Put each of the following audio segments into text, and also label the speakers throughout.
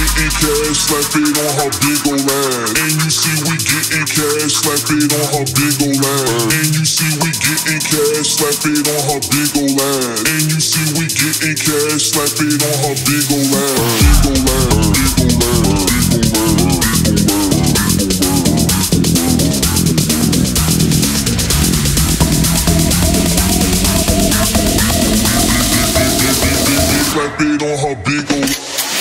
Speaker 1: getting cash, slap it on her big ol' ass. And you see we getting cash, slap it on her big ol' ass. And you see we getting cash, slap it on her big ol' ass. And you see we getting cash, slap it on her big ol' ass. Big ol' ass, big ol' ass, big ol' ass. Slap it on her big ol'.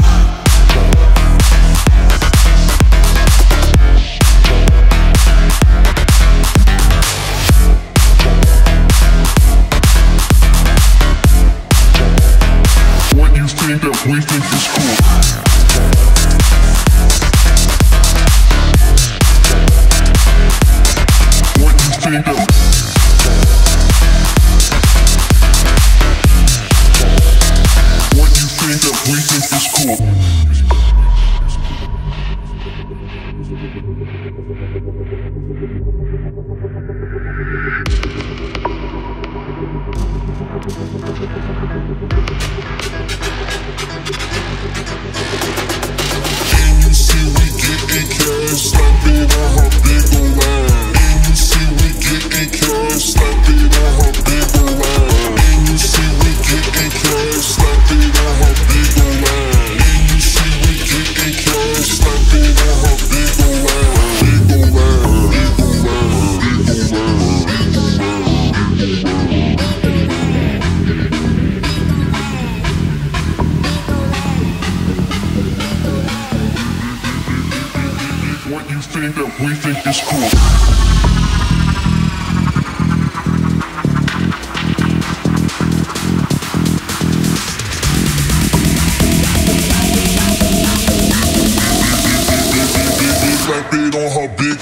Speaker 1: What you think that we think is cool? What you think that? That we think is cool. And you see we getting cash, slap it on her big ol' ass. And you see we getting cash, slap it on her big ol' ass. And you see we getting cash, slap it on her big ol' ass. And you see we getting cash, slap it on her big ol' ass. Big ol' ass, big ol' ass, big ol' ass, big ol' ass. What you think that we think is cool? Slap it on her big